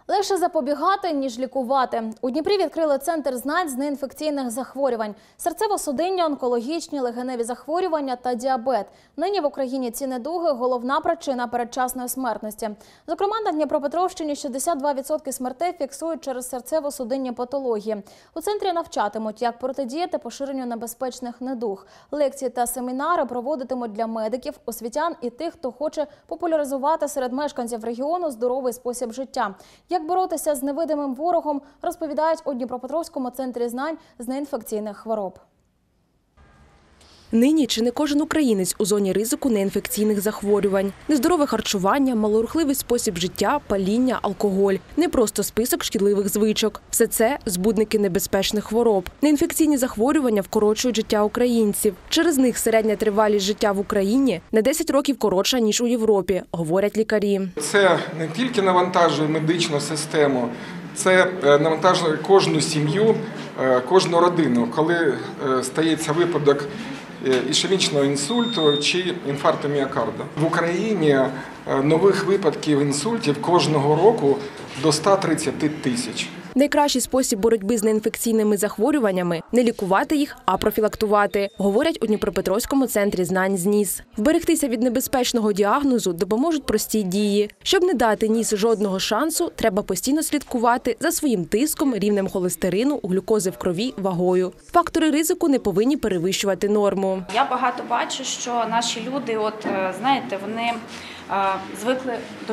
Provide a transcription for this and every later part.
Легше запобігати, ніж лікувати. У Дніпрі відкрили центр знань з неінфекційних захворювань. Серцево-судинні, онкологічні, легеневі захворювання та діабет. Нині в Україні ці недуги – головна причина передчасної смертності. Зокрема, на Дніпропетровщині 62% смертей фіксують через серцево-судинні патології. У центрі навчатимуть, як протидіяти поширенню небезпечних недуг. Лекції та семінари проводитимуть для медиків, освітян і тих, хто хоче популяризувати серед мешканців регіону здоровий спосіб життя. Як боротися з невидимим ворогом, розповідають у Дніпропетровському центрі знань з неінфекційних хвороб. Нині чи не кожен українець у зоні ризику неінфекційних захворювань. Нездорове харчування, малорухливий спосіб життя, паління, алкоголь. Не просто список шкідливих звичок. Все це – збудники небезпечних хвороб. Неінфекційні захворювання вкорочують життя українців. Через них середня тривалість життя в Україні на 10 років коротша, ніж у Європі, говорять лікарі. Це не тільки навантажує медичну систему, це навантажує кожну сім'ю, кожну родину, коли стається випадок ішемічного інсульту чи інфаркту міокарда. В Україні нових випадків інсультів кожного року до 130 тисяч. Найкращий спосіб боротьби з неінфекційними захворюваннями – не лікувати їх, а профілактувати, говорять у Дніпропетровському центрі знань з НІЗ. Вберегтися від небезпечного діагнозу допоможуть прості дії. Щоб не дати НІЗ жодного шансу, треба постійно слідкувати за своїм тиском, рівнем холестерину, глюкози в крові, вагою. Фактори ризику не повинні перевищувати норму. Я багато бачу, що наші люди, вони звикли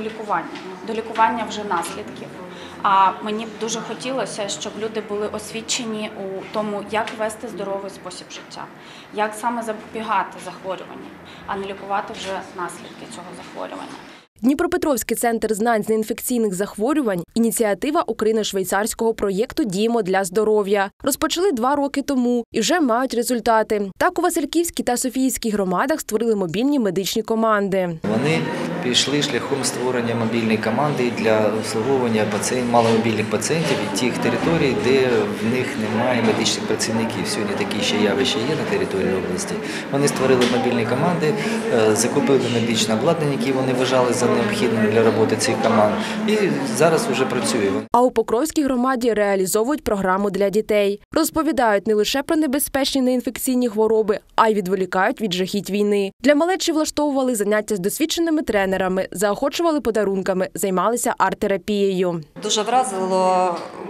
до лікування вже наслідків. А мені б дуже хотілося, щоб люди були освічені у тому, як вести здоровий спосіб життя, як саме запобігати захворюванням, а не лікувати вже наслідки цього захворювання. Дніпропетровський центр знань з неінфекційних захворювань – ініціатива україно-швейцарського проєкту «Діємо для здоров'я». Розпочали 2 роки тому і вже мають результати. Так, у Васильківській та Софіївській громадах створили мобільні медичні команди. Вони пішли шляхом створення мобільної команди для обслуговування маломобільних пацієнтів і тих територій, де в них немає медичних працівників. Сьогодні такі ще явища є на території області. Вони створили мобільні команди, закупили медичне обладнання, яке вони вважали за необхідним для роботи цих команд. І зараз вже працює. А у Покровській громаді реалізовують програму для дітей. Розповідають не лише про небезпечні неінфекційні хвороби, а й відволікають від жахіть війни. Для малечі влаштовували заняття з досвідченими тренерами, заохочували подарунками, займалися арт-терапією. Дуже вразило,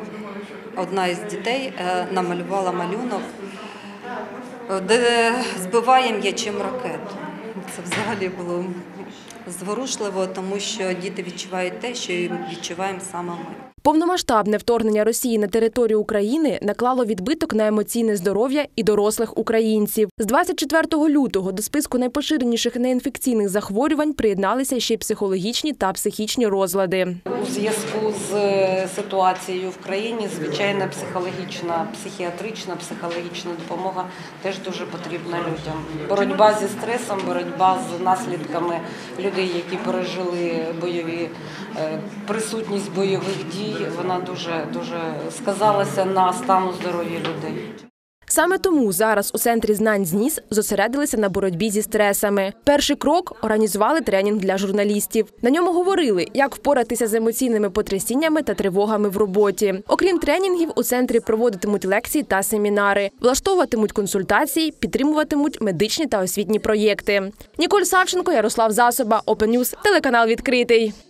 одна із дітей намалювала малюнок, де збиває м'ячем ракету. Це взагалі було зворушливо, тому що діти відчувають те, що відчуваємо саме ми. Повномасштабне вторгнення Росії на територію України наклало відбиток на емоційне здоров'я і дорослих українців. З 24 лютого до списку найпоширеніших неінфекційних захворювань приєдналися ще й психологічні та психічні розлади. У зв'язку з ситуацією в країні, звичайно, психіатрична, психологічна допомога теж дуже потрібна людям. Боротьба зі стресом, боротьба з наслідками людей, які пережили присутність бойових дій, вона дуже сказалася на стану здоров'я людей. Саме тому зараз у центрі знань з НІЗ зосередилися на боротьбі зі стресами. Перший крок – організували тренінг для журналістів. На ньому говорили, як впоратися з емоційними потрясіннями та тривогами в роботі. Окрім тренінгів, у центрі проводитимуть лекції та семінари, влаштовуватимуть консультації, підтримуватимуть медичні та освітні проєкти. Ніколь Савченко, Ярослав Засоба, Open News, телеканал «Відкритий».